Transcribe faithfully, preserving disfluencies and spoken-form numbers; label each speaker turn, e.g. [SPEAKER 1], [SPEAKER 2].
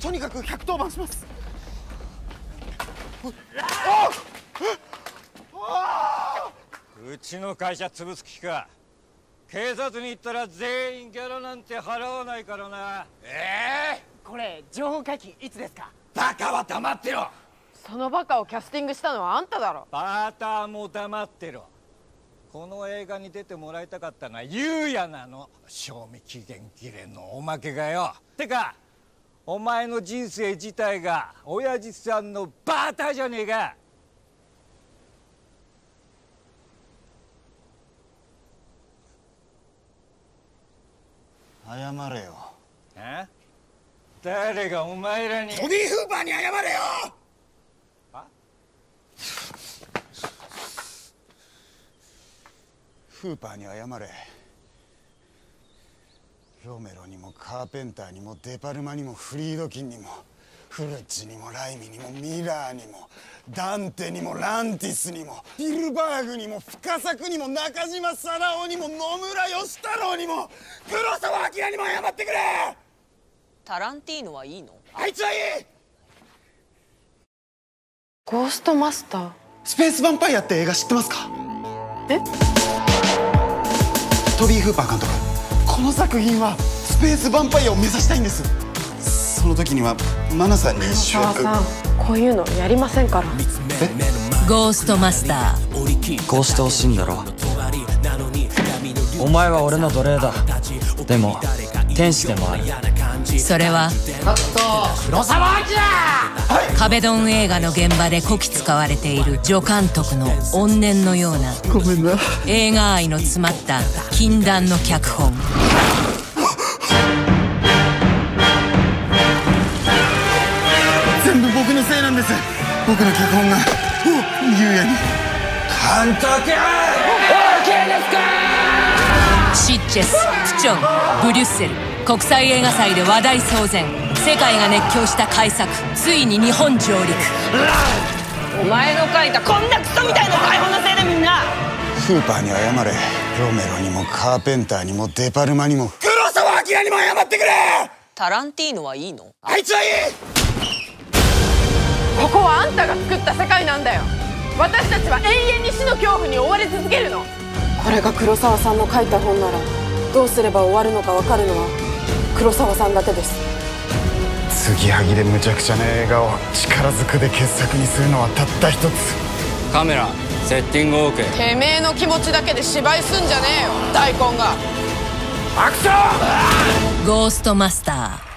[SPEAKER 1] とにかくひゃくとおばんします。
[SPEAKER 2] うちの会社潰す気か。警察に行ったら全員ギャラなんて払わないからな。
[SPEAKER 1] ええー、これ情報解禁いつですか？
[SPEAKER 2] バカは黙ってろ。
[SPEAKER 3] そのバカをキャスティングしたのはあんただろ。
[SPEAKER 2] バーターも黙ってろ。この映画に出てもらいたかったのは優也なの。賞味期限切れのおまけがよ。てかお前の人生自体が親父さんのバーターじゃねえか。
[SPEAKER 4] 謝れよ。
[SPEAKER 2] え？誰がお前らに。
[SPEAKER 4] トニー・フーパーに謝れよ。
[SPEAKER 2] あ？
[SPEAKER 4] フーパーに謝れ。ロメロにもカーペンターにもデパルマにもフリードキンにもフルッチにもライミにもミラーにもダンテにもランティスにもピルバーグにも深作にも中島貞夫にも野村義太郎にも黒澤明にも謝ってくれ。
[SPEAKER 5] タランティーノはいいの？
[SPEAKER 4] あいつはいい。
[SPEAKER 3] ゴーストマスター。
[SPEAKER 1] スペースヴァンパイアって映画知ってますか？
[SPEAKER 3] え？
[SPEAKER 1] トビー・フーパー監督、この作品はスペースヴァンパイアを目指したいんです。
[SPEAKER 4] その時にはマナさんに主役。
[SPEAKER 3] さん、こういうのやりませんから。
[SPEAKER 5] ゴーストマスター。
[SPEAKER 6] こうしてほしいんだろ。お前は俺の奴隷だ。でも天使でもある。
[SPEAKER 5] それは
[SPEAKER 1] 黒澤明。
[SPEAKER 5] 壁ドン映画の現場でこき使われている助監督の怨念のような
[SPEAKER 1] ごめんな。
[SPEAKER 5] 映画愛の詰まった禁断の脚本。
[SPEAKER 1] 全部僕のせいなんです。僕の脚本が優也に。
[SPEAKER 2] 監督 OK ですか？
[SPEAKER 5] シッチェス、プチョン、ブリュッセル国際映画祭で話題騒然。世界が熱狂した改作、ついに日本上陸。お前の書いたこんなクソみたいな台本のせいでみんな。
[SPEAKER 4] フーパーに謝れ。ロメロにもカーペンターにもデパルマにも黒澤明にも謝ってくれ。
[SPEAKER 5] タランティーノはいいの？
[SPEAKER 4] あいつはいい。
[SPEAKER 3] ここはあんたが作った世界なんだよ。私たちは永遠に死の恐怖に追われ続けるの。これが黒澤さんの書いた本ならどうすれば終わるのか分かるのは黒澤さんだけです。
[SPEAKER 4] 継ぎはぎで無茶苦茶な映画を力ずくで傑作にするのはたった一つ。
[SPEAKER 6] カメラセッティング OK。
[SPEAKER 3] てめえの気持ちだけで芝居すんじゃねえよ大根が。
[SPEAKER 5] ゴーストマスター。